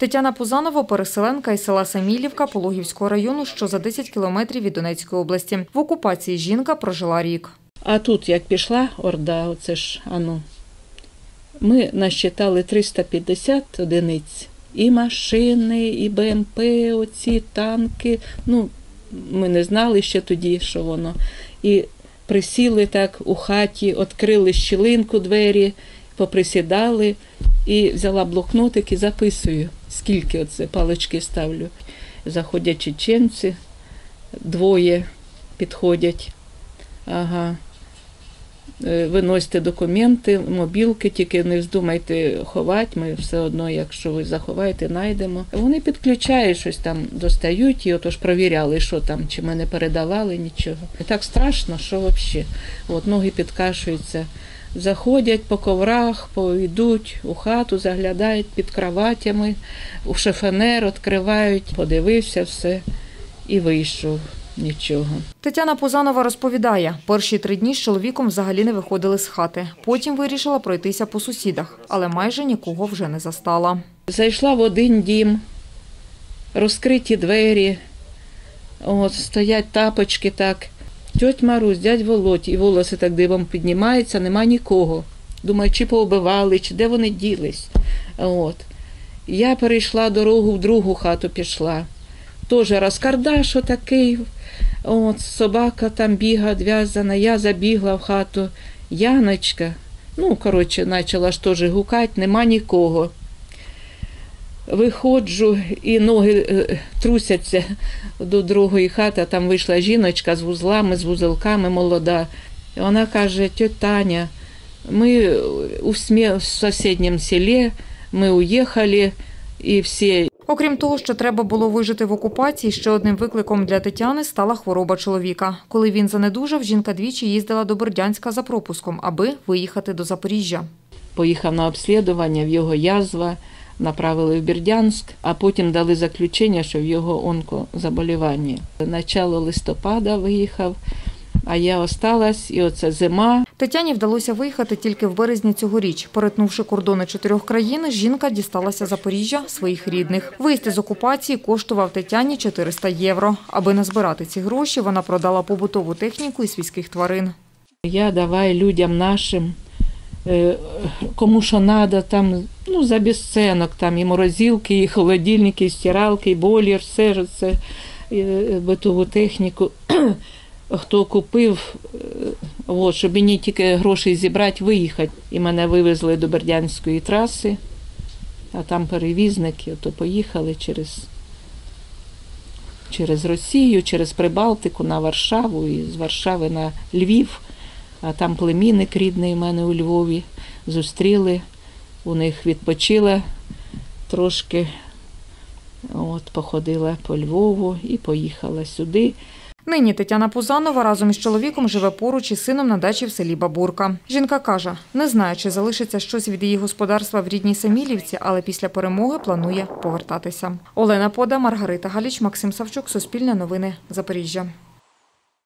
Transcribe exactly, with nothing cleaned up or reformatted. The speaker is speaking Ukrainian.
Тетяна Пузанова – переселенка із села Самілівка Пологівського району, що за десять кілометрів від Донецької області. В окупації жінка прожила рік. А тут, як пішла Орда, оце ж, ану, ми насчитали триста п'ятдесят одиниць. І машини, і Б М П, оці танки. Ну, ми не знали ще тоді, що воно. І присіли так у хаті, відкрили щілинку двері, поприсідали. І взяла блокнотик і записую, скільки оце палички ставлю. Заходять чеченці, двоє підходять. Ага. Виносьте документи, мобілки, тільки не вздумайте ховати, ми все одно, якщо ви заховаєте, знайдемо. Вони підключають, щось там достають і отож провіряли, що там, чи ми не передавали нічого. І так страшно, що взагалі. От ноги підкашуються. Заходять по коврах, йдуть у хату, заглядають під кроватями, у шифонер відкривають, подивився все і вийшов. Нічого. Тетяна Пузанова розповідає, перші три дні з чоловіком взагалі не виходили з хати. Потім вирішила пройтися по сусідах, але майже нікого вже не застала. Зайшла в один дім, розкриті двері, от, стоять тапочки так. Тьоть Марусь, дядь Володь, і волоси так дивом піднімаються, нема нікого. Думаю, чи поубивали, чи де вони ділись. От. Я перейшла дорогу, в другу хату пішла. Теж розкардаш отакий, от, собака там бігає, зв'язана, я забігла в хату. Яночка, ну, коротше, почала ж теж гукати, нема нікого. Виходжу, і ноги трусяться до другої хати, там вийшла жіночка з вузлами, з вузелками, молода. І вона каже, тьотя Таня, ми у сусідньому селі, ми уїхали, і всі. Окрім того, що треба було вижити в окупації, ще одним викликом для Тетяни стала хвороба чоловіка. Коли він занедужав, жінка двічі їздила до Бердянська за пропуском, аби виїхати до Запоріжжя. Поїхав на обслідування, в його язва, направили в Бердянськ, а потім дали заключення, що в його онкозаболівання. Начало листопада виїхав, а я осталась, і оце зима. Тетяні вдалося виїхати тільки в березні цьогоріч. Перетнувши кордони чотирьох країн, жінка дісталася Запоріжжя, своїх рідних. Виїзд із окупації коштував Тетяні чотириста євро. Аби назбирати ці гроші, вона продала побутову техніку і свійських тварин. Я давай людям нашим, кому що треба, там, ну, за безцінок, там і морозилки, і холодильники, і стиралки, і бойлер, все це, битову техніку. Хто купив, от, щоб мені тільки гроші зібрати, виїхати. І мене вивезли до Бердянської траси, а там перевізники, то поїхали через, через Росію, через Прибалтику на Варшаву, і з Варшави на Львів. А там племінник рідний у мене у Львові. Зустріли, у них відпочила трошки, от, походила по Львову і поїхала сюди. Нині Тетяна Пузанова разом із чоловіком живе поруч із сином на дачі в селі Бабурка. Жінка каже, не знає, чи залишиться щось від її господарства в рідній Самілівці, але після перемоги планує повертатися. Олена Пода, Маргарита Галіч, Максим Савчук, Суспільне новини, Запоріжжя.